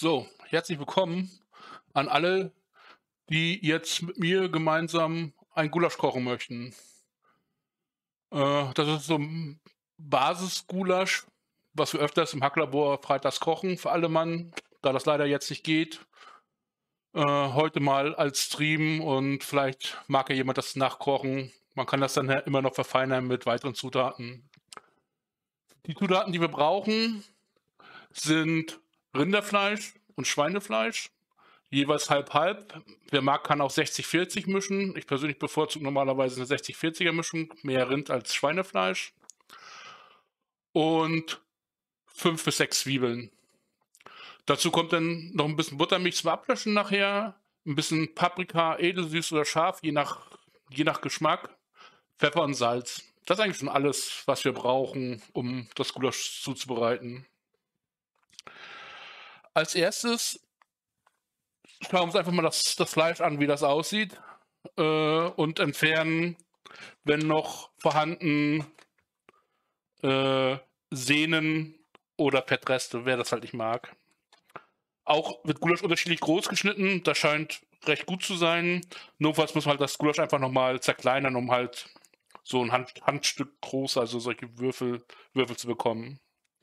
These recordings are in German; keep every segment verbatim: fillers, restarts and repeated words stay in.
So, herzlich willkommen an alle, die jetzt mit mir gemeinsam ein Gulasch kochen möchten. Äh, das ist so 'n Basis-Gulasch, was wir öfters im Hacklabor freitags kochen für alle Mann. Da das leider jetzt nicht geht, äh, heute mal als Stream und vielleicht mag ja jemand das nachkochen. Man kann das dann ja immer noch verfeinern mit weiteren Zutaten. Die Zutaten, die wir brauchen, sind Rinderfleisch und Schweinefleisch, jeweils halb halb. Wer mag, kann auch sechzig vierzig mischen. Ich persönlich bevorzuge normalerweise 'ne sechzig vierziger Mischung, mehr Rind als Schweinefleisch. Und fünf bis sechs Zwiebeln. Dazu kommt dann noch 'n bisschen Buttermilch zum Ablöschen nachher, 'n bisschen Paprika, edelsüß oder scharf, je nach je nach Geschmack, Pfeffer und Salz. Das ist eigentlich schon alles, was wir brauchen, um das Gulasch zuzubereiten. Als Erstes schauen wir uns einfach mal das das Fleisch an, wie das aussieht, äh, und entfernen, wenn noch vorhanden, äh, Sehnen oder Fettreste, wer das halt nicht mag. Auch wird Gulasch unterschiedlich groß geschnitten, das scheint recht gut zu sein. Notfalls muss man halt das Gulasch einfach noch mal zerkleinern, um halt so 'n Hand Handstück groß, also solche Würfel Würfel zu bekommen.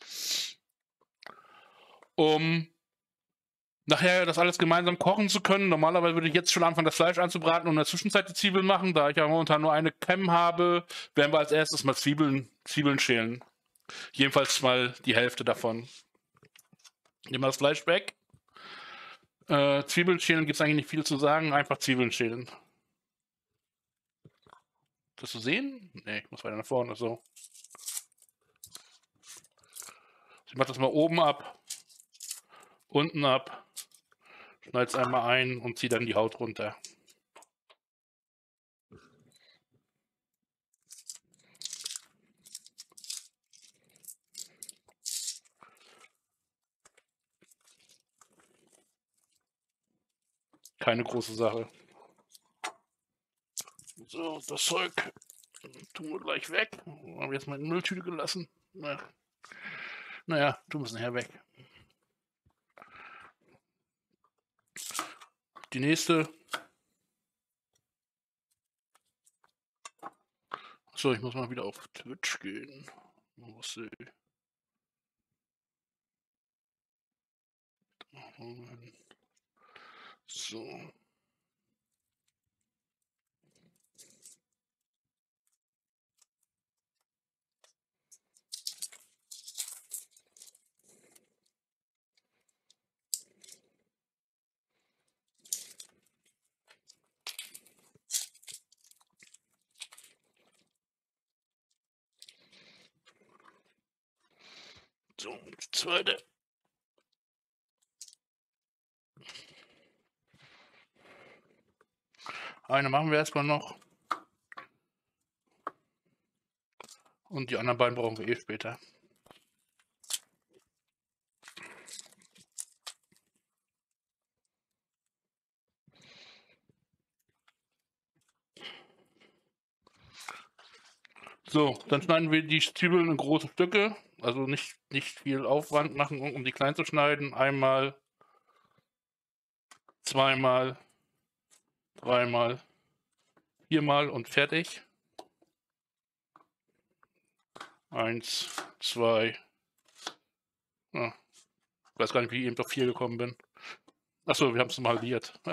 Um nachher das alles gemeinsam kochen zu können normalerweise würde ich jetzt schon anfangen, das Fleisch anzubraten und in der Zwischenzeit die Zwiebeln machen. Da ich ja momentan nur eine Cam habe, werden wir als Erstes mal Zwiebeln Zwiebeln schälen. Jedenfalls mal die Hälfte davon. Nehmen wir das Fleisch weg. Äh, Zwiebeln schälen gibt's eigentlich nicht viel zu sagen, einfach Zwiebeln schälen. Das zu sehen? Ne, ich muss weiter nach vorne, so. Ich mache das mal oben ab, unten ab, schneide es einmal ein und ziehe dann die Haut runter. Keine große Sache. So, das Zeug tun wir gleich weg. Haben wir jetzt mal in die Mülltüte gelassen. Na na ja, tun wir's nachher weg. Die nächste So, ich muss mal wieder auf Twitch gehen. So. So, die zweite. Eine machen wir erst mal noch. Und die anderen beiden brauchen wir eh später. So, dann schneiden wir die Zwiebeln in große Stücke, also nicht nicht viel Aufwand machen, um die klein zu schneiden. Einmal zweimal, dreimal, viermal und fertig. eins, zwei Ah, weiß gar nicht, wie ich eben auf vier gekommen bin. Ach so, wir haben's mal halbiert. Ja.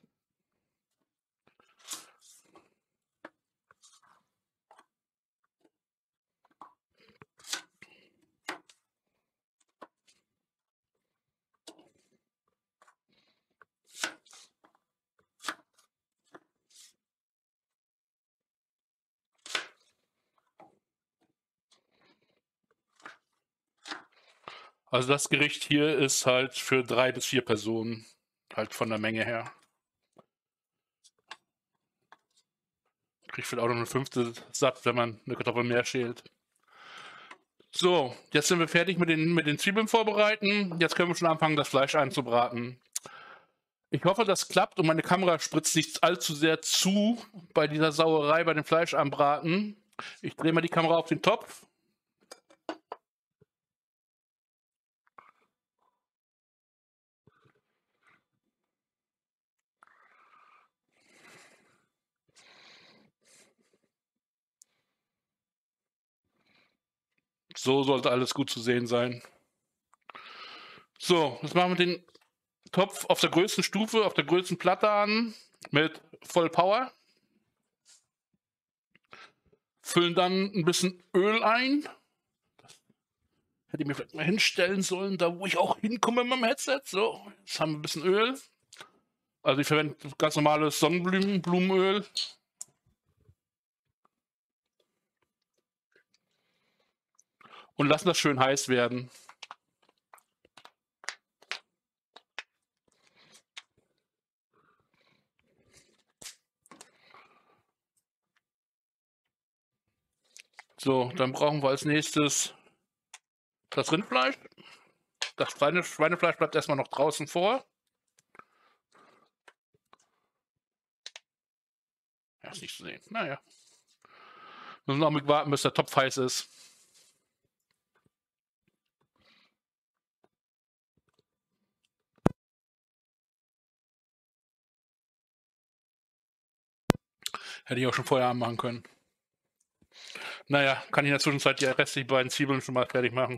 Also, das Gericht hier ist halt für drei bis vier Personen, halt von der Menge her. Kriegt vielleicht auch noch 'ne fünfte satt, wenn man 'ne Kartoffel mehr schält. So, jetzt sind wir fertig mit den mit den Zwiebeln vorbereiten. Jetzt können wir schon anfangen, das Fleisch anzubraten. Ich hoffe, das klappt und meine Kamera spritzt nicht allzu sehr zu bei dieser Sauerei bei dem Fleisch anbraten. Ich drehe mal die Kamera auf den Topf. So sollte alles gut zu sehen sein. So, jetzt machen wir den Topf auf der größten Stufe, auf der größten Platte an, mit voll Power. Füllen dann ein bisschen Öl ein. Das hätte ich mir vielleicht mal hinstellen sollen, da wo ich auch hinkomme mit meinem Headset. So, jetzt haben wir ein bisschen Öl. Also ich verwende ganz normales Sonnenblumenöl. Und lassen das schön heiß werden. So, dann brauchen wir als nächstes das Rindfleisch. Das Schweinefleisch bleibt erstmal noch draußen vor. Ja, ist nicht zu sehen. Naja. Müssen wir noch mit warten, bis der Topf heiß ist. Hätte ich auch schon vorher anmachen können. Naja, kann ich in der Zwischenzeit die restlichen beiden Zwiebeln schon mal fertig machen.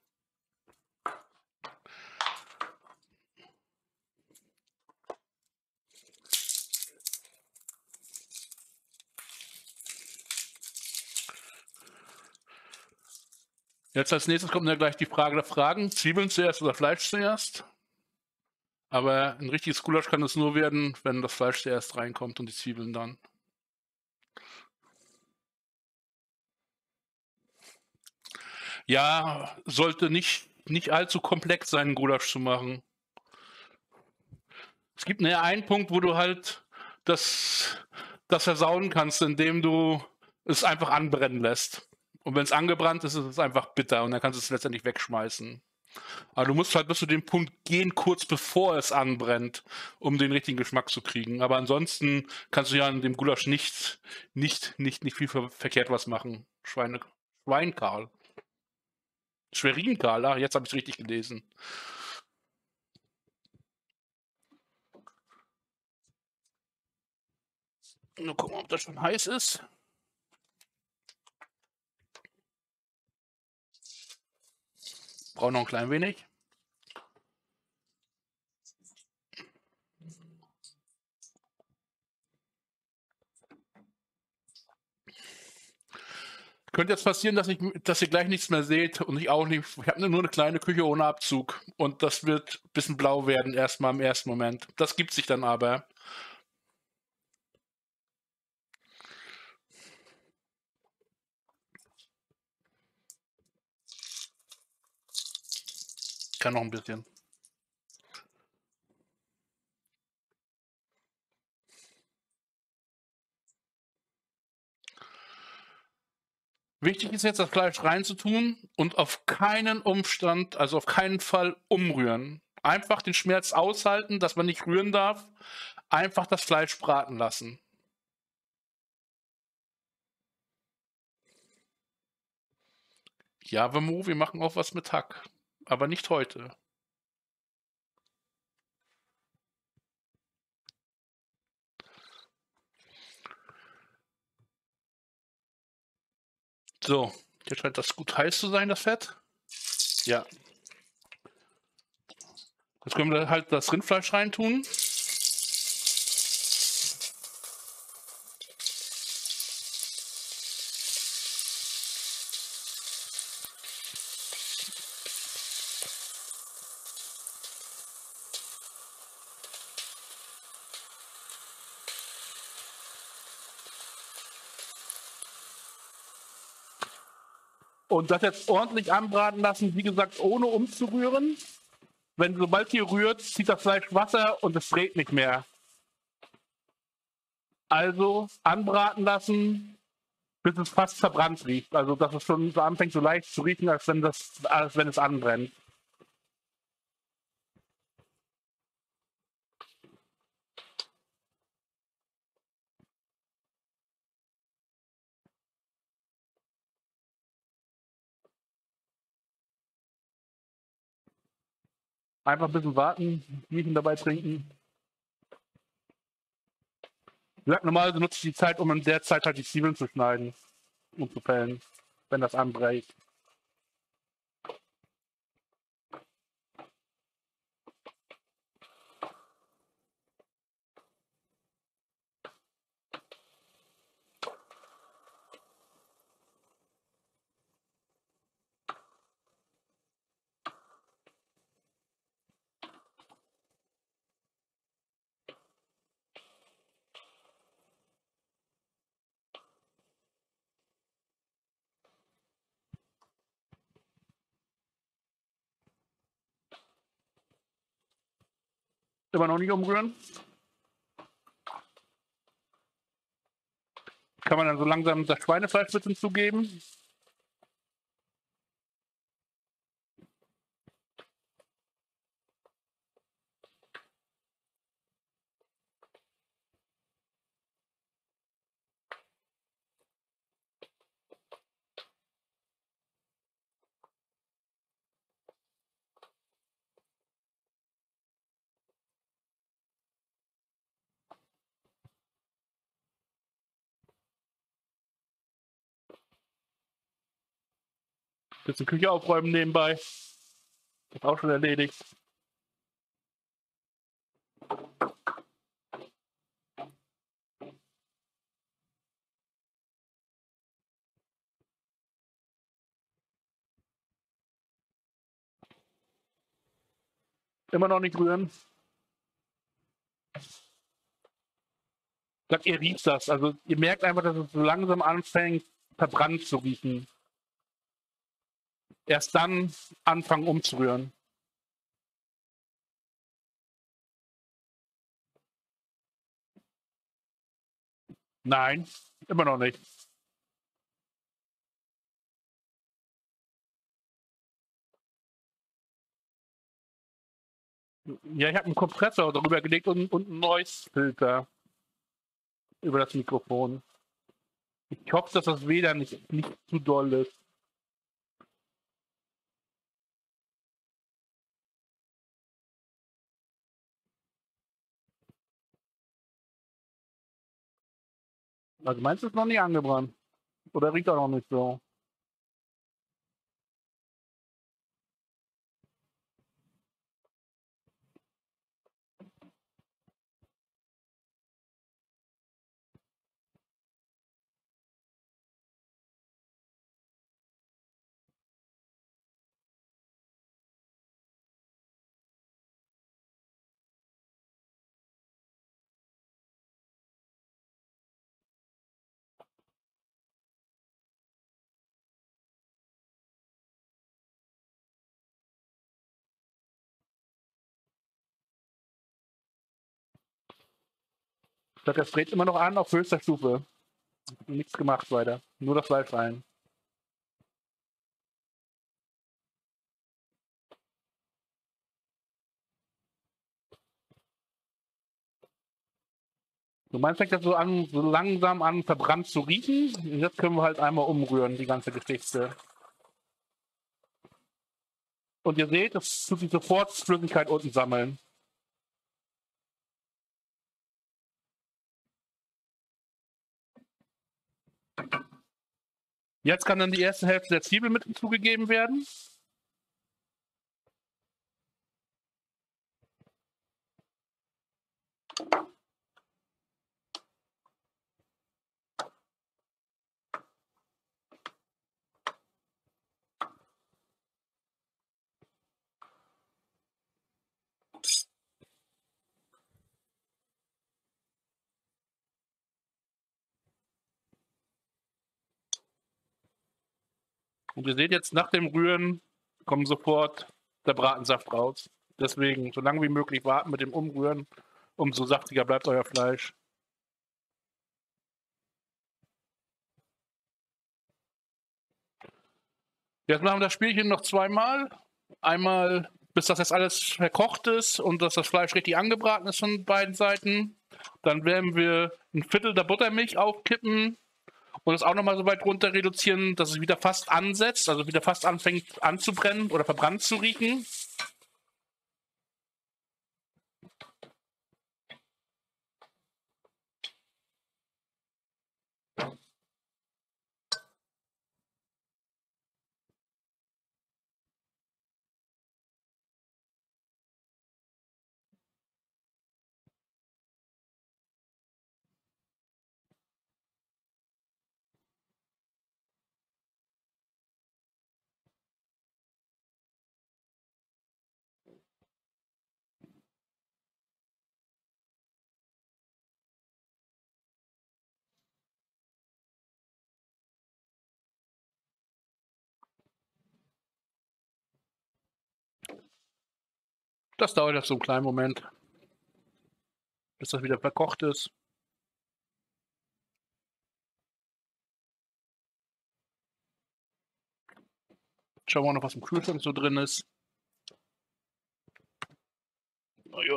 Jetzt als nächstes kommt ja gleich die Frage der Fragen. Zwiebeln zuerst oder Fleisch zuerst? Aber ein richtiges Gulasch kann es nur werden, wenn das Fleisch zuerst reinkommt und die Zwiebeln dann. Ja, sollte nicht, nicht allzu komplex sein, einen Gulasch zu machen. Es gibt ne, einen Punkt, wo du halt das, das versauen kannst, indem du es einfach anbrennen lässt. Und wenn es angebrannt ist, ist es einfach bitter und dann kannst du es letztendlich wegschmeißen. Aber du musst halt bis zu dem Punkt gehen, kurz bevor es anbrennt, um den richtigen Geschmack zu kriegen. Aber ansonsten kannst du ja an dem Gulasch nicht, nicht, nicht, nicht viel verkehrt was machen. Schweine, Schweinkarl. Schwerin-Karl, ach, jetzt habe ich es richtig gelesen. Nur gucken, ob das schon heiß ist. Brauche noch ein klein wenig. Könnte jetzt passieren, dass, ich, dass ihr gleich nichts mehr seht und ich auch nicht. Ich habe nur eine kleine Küche ohne Abzug und das wird ein bisschen blau werden erstmal im ersten Moment. Das gibt sich dann aber. Kann noch ein bisschen. Wichtig ist jetzt, das Fleisch reinzutun und auf keinen Umstand, also auf keinen Fall umrühren. Einfach den Schmerz aushalten, dass man nicht rühren darf. Einfach das Fleisch braten lassen. Ja, Vemo, wir machen auch was mit Hack. Aber nicht heute. So, jetzt scheint das gut heiß zu sein, das Fett. Ja. Jetzt können wir halt das Rindfleisch reintun. Und das jetzt ordentlich anbraten lassen, wie gesagt, ohne umzurühren. Wenn sobald ihr rührt, zieht das Fleisch Wasser und es dreht nicht mehr. Also anbraten lassen, bis es fast verbrannt riecht. Also dass es schon so anfängt, so leicht zu riechen, als wenn, das, als wenn es anbrennt. Einfach ein bisschen warten, Bierchen dabei trinken. Wie gesagt, normalerweise nutze ich die Zeit, um in der Zeit halt die Zwiebeln zu schneiden und zu pellen, wenn das anbrennt. Immer noch nicht umrühren. Kann man dann so langsam das Schweinefleisch mit hinzugeben. Bisschen Küche aufräumen nebenbei. Das ist auch schon erledigt. Immer noch nicht rühren. Ich sag, ihr riecht das. Also ihr merkt einfach, dass es so langsam anfängt, verbrannt zu riechen. Erst dann anfangen umzurühren. Nein, immer noch nicht. Ja, ich habe einen Kompressor darüber gelegt und, und einen Noise-Filter über das Mikrofon. Ich hoffe, dass das W L A N nicht, nicht zu doll ist. Also meinst du, ist noch nicht angebrannt? Oder riecht auch noch nicht so? Ich sag, das dreht immer noch an auf höchster Stufe. Nichts gemacht weiter. Nur das Fleisch rein. Du meinst, fängt das so an, so langsam an, verbrannt zu riechen? Und jetzt können wir halt einmal umrühren, die ganze Geschichte. Und ihr seht, es tut sich sofort Flüssigkeit unten sammeln. Jetzt kann dann die erste Hälfte der Zwiebel mit hinzugegeben werden. Und ihr seht jetzt, nach dem Rühren kommt sofort der Bratensaft raus. Deswegen, so lange wie möglich warten mit dem Umrühren, umso saftiger bleibt euer Fleisch. Jetzt machen wir das Spielchen noch zweimal. Einmal, bis das jetzt alles verkocht ist und dass das Fleisch richtig angebraten ist von beiden Seiten. Dann werden wir ein Viertel der Buttermilch aufkippen und es auch nochmal so weit runter reduzieren, dass es wieder fast ansetzt, also wieder fast anfängt anzubrennen oder verbrannt zu riechen. Das dauert jetzt so einen kleinen Moment. bis das wieder verkocht ist. Schauen wir noch, was im Kühlschrank so drin ist. Na ja.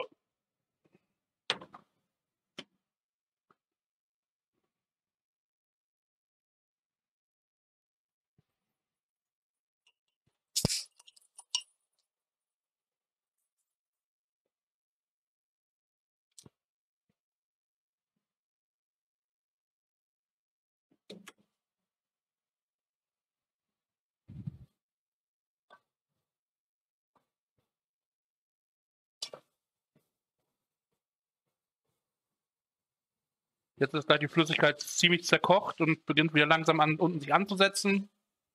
Jetzt ist gleich die Flüssigkeit ziemlich zerkocht und beginnt wieder langsam an, unten sich anzusetzen.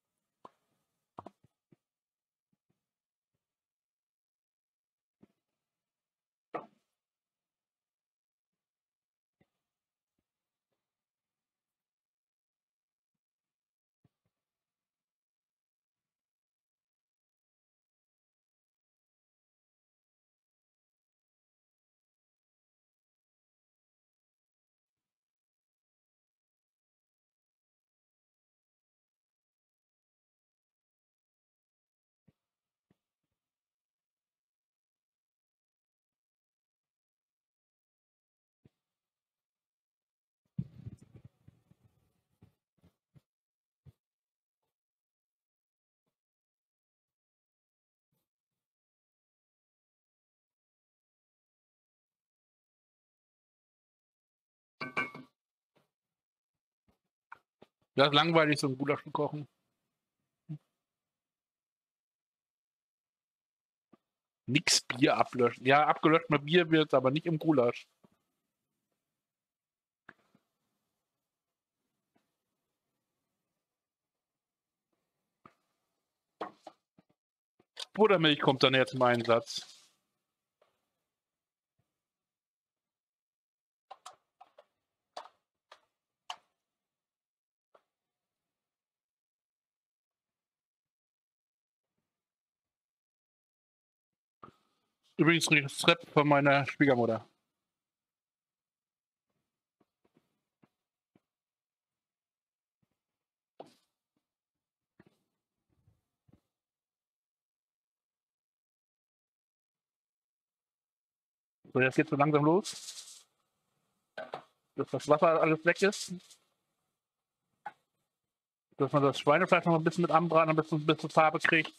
Das ist langweilig, so ein Gulasch zu kochen. Nix Bier ablöschen. Ja, abgelöscht mit Bier wird, aber nicht im Gulasch. Buttermilch kommt dann jetzt zum Einsatz. Übrigens das Rezept von meiner Schwiegermutter. So, jetzt geht's so langsam los. Dass das Wasser alles weg ist. Dass man das Schweinefleisch noch ein bisschen mit anbraten, bis es ein bisschen Farbe kriegt.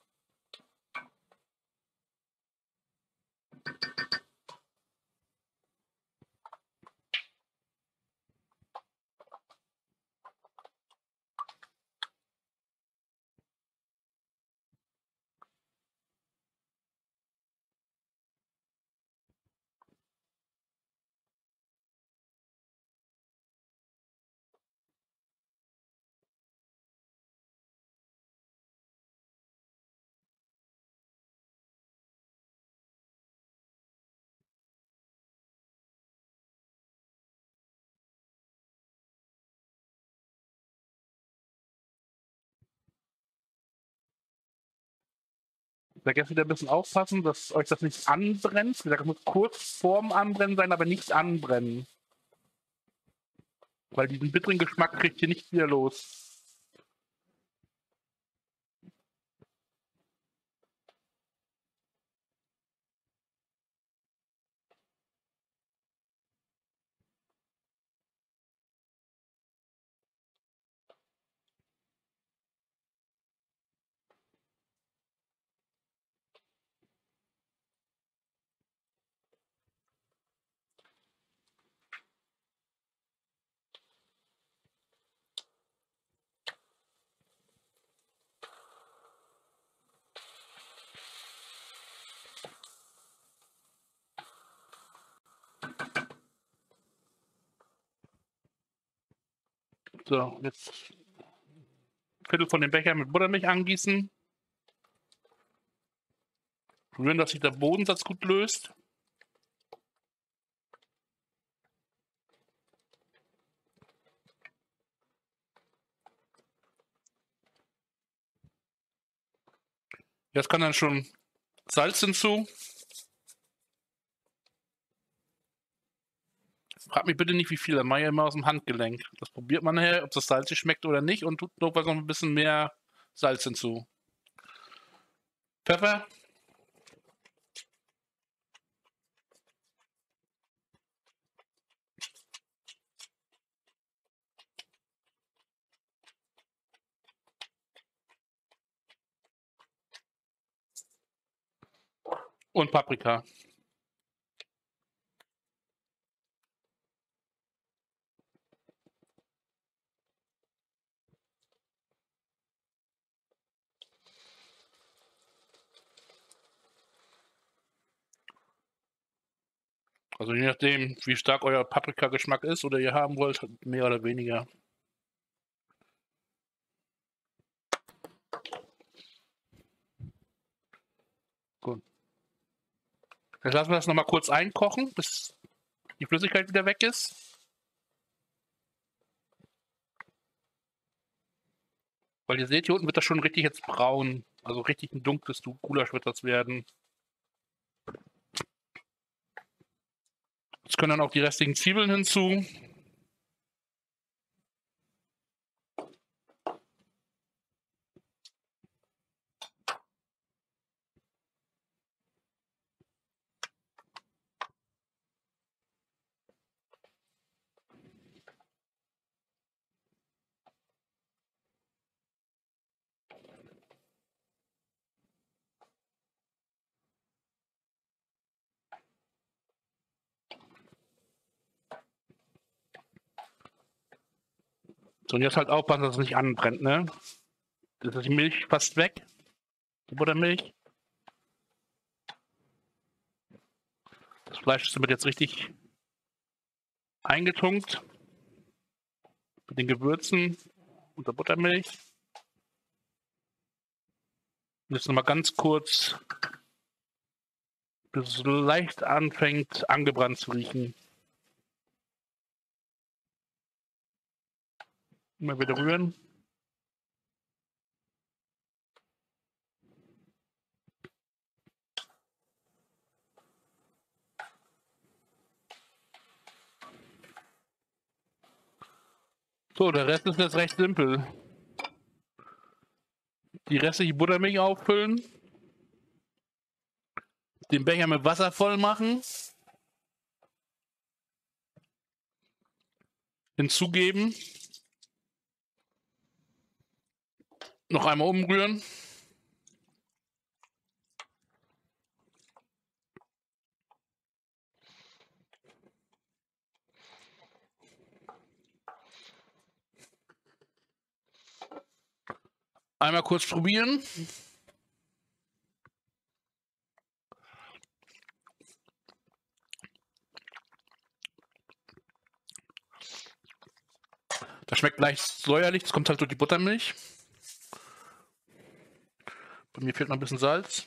Vergesst wieder ein bisschen aufpassen, dass euch das nicht anbrennt. Wie gesagt, es muss kurz vorm Anbrennen sein, aber nicht anbrennen. Weil diesen bitteren Geschmack kriegt ihr nicht wieder los. So, jetzt ein Viertel von dem Becher mit Buttermilch angießen. Rühren, dass sich der Bodensatz gut löst. Jetzt kann dann schon Salz hinzu. Frag mich bitte nicht, wie viel. Da mache ich immer aus dem Handgelenk. Das probiert man nachher, ob das salzig schmeckt oder nicht und tut notfalls noch ein bisschen mehr Salz hinzu. Pfeffer. Und Paprika. Also je nachdem, wie stark euer Paprikageschmack ist oder ihr haben wollt, mehr oder weniger. Gut. Jetzt lassen wir das nochmal kurz einkochen, bis die Flüssigkeit wieder weg ist. Weil ihr seht, hier unten wird das schon richtig jetzt braun. Also richtig ein dunkles Gulasch wird das werden. Jetzt können dann auch die restlichen Zwiebeln hinzu. So, und jetzt halt aufpassen, dass es nicht anbrennt, ne? Das ist die Milch fast weg. Die Buttermilch. Das Fleisch ist damit jetzt richtig eingetunkt. Mit den Gewürzen und der Buttermilch. Und jetzt nochmal ganz kurz, bis es leicht anfängt, angebrannt zu riechen. Immer wieder rühren. So, der Rest ist jetzt recht simpel. Die restliche Buttermilch auffüllen. Den Becher mit Wasser voll machen. Hinzugeben. Noch einmal umrühren. Einmal kurz probieren. Das schmeckt leicht säuerlich, das kommt halt durch die Buttermilch. Bei mir fehlt noch ein bisschen Salz.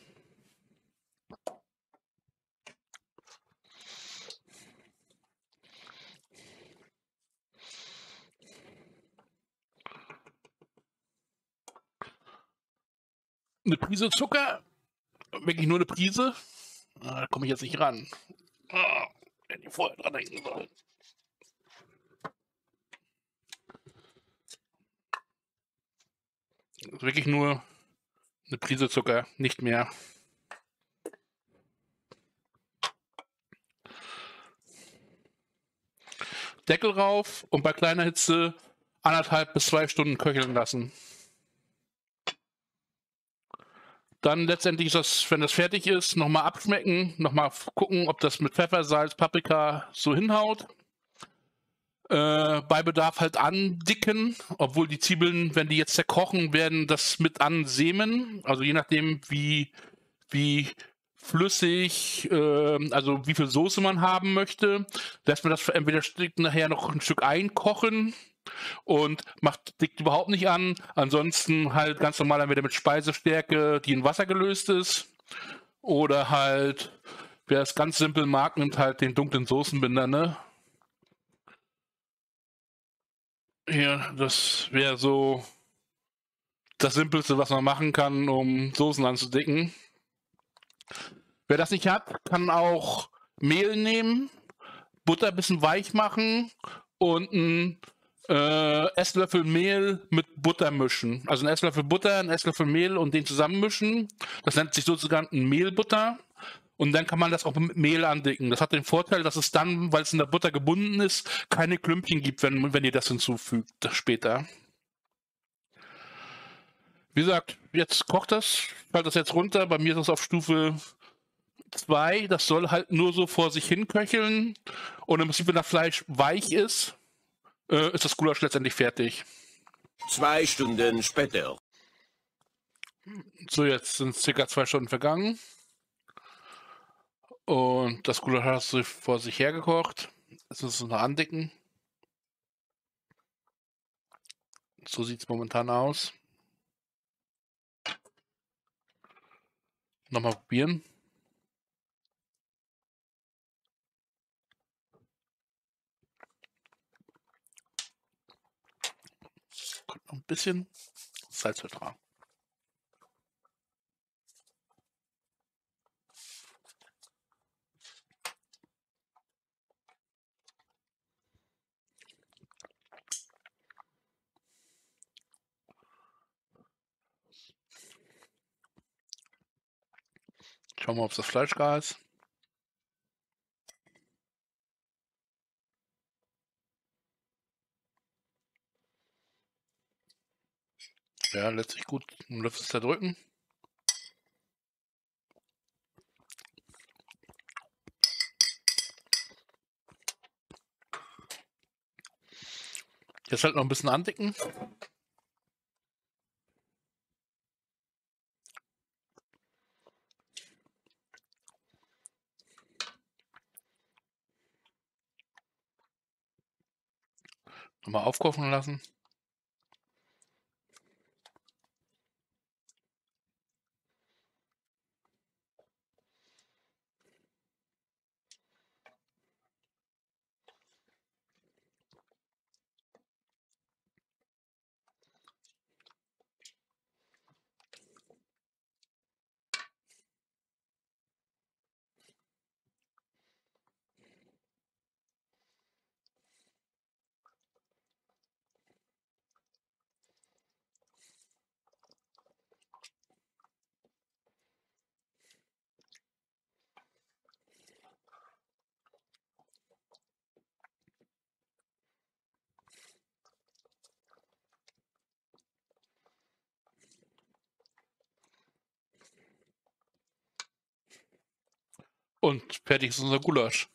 Eine Prise Zucker, wirklich nur eine Prise. Ah, da komme ich jetzt nicht ran. Ah, hätte ich vorher dran denken sollen. Das ist wirklich nur eine Prise Zucker, nicht mehr. Deckel rauf und bei kleiner Hitze anderthalb bis zwei Stunden köcheln lassen. Dann letztendlich ist das, wenn das fertig ist, nochmal abschmecken, nochmal gucken, ob das mit Pfeffer, Salz, Paprika so hinhaut. Äh, bei Bedarf halt andicken, obwohl die Zwiebeln, wenn die jetzt zerkochen, werden das mit ansämen. Also je nachdem, wie, wie flüssig, äh, also wie viel Soße man haben möchte, lässt man das entweder nachher noch ein Stück einkochen und macht dickt überhaupt nicht an. Ansonsten halt ganz normal entweder mit Speisestärke, die in Wasser gelöst ist, oder halt, wer es ganz simpel mag, nimmt halt den dunklen Soßenbinder, ne? Hier, das wäre so das Simpelste, was man machen kann, um Soßen anzudicken. Wer das nicht hat, kann auch Mehl nehmen, Butter ein bisschen weich machen und ein äh, Esslöffel Mehl mit Butter mischen. Also ein Esslöffel Butter, ein Esslöffel Mehl und den zusammenmischen. Das nennt sich sozusagen ein Mehlbutter. Und dann kann man das auch mit Mehl andicken. Das hat den Vorteil, dass es dann, weil es in der Butter gebunden ist, keine Klümpchen gibt, wenn, wenn ihr das hinzufügt später. Wie gesagt, jetzt kocht das, fällt das jetzt runter. Bei mir ist es auf Stufe zwei. Das soll halt nur so vor sich hin köcheln. Und im Prinzip, wenn das Fleisch weich ist, äh, ist das Gulasch letztendlich fertig. Zwei Stunden später. So, jetzt sind circa zwei Stunden vergangen. Und das Gulasch hat sich vor sich hergekocht. Jetzt müssen wir es noch andicken. So sieht es momentan aus. Nochmal probieren. Kommt noch ein bisschen Salz vertragen. Schauen wir mal, ob das Fleisch gar ist. Ja, letztlich gut. Einen Löffel zerdrücken. Jetzt halt noch ein bisschen andicken. Nochmal aufkochen lassen. Und fertig ist unser Gulasch.